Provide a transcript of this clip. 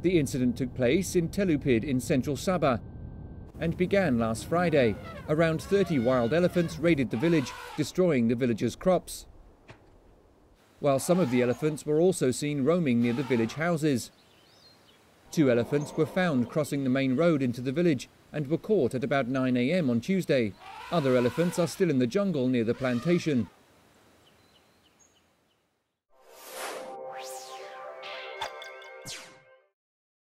The incident took place in Telupid in central Sabah and began last Friday. Around 30 wild elephants raided the village, destroying the villagers' crops, while some of the elephants were also seen roaming near the village houses. 2 elephants were found crossing the main road into the village and were caught at about 9 a.m. on Tuesday. Other elephants are still in the jungle near the plantation.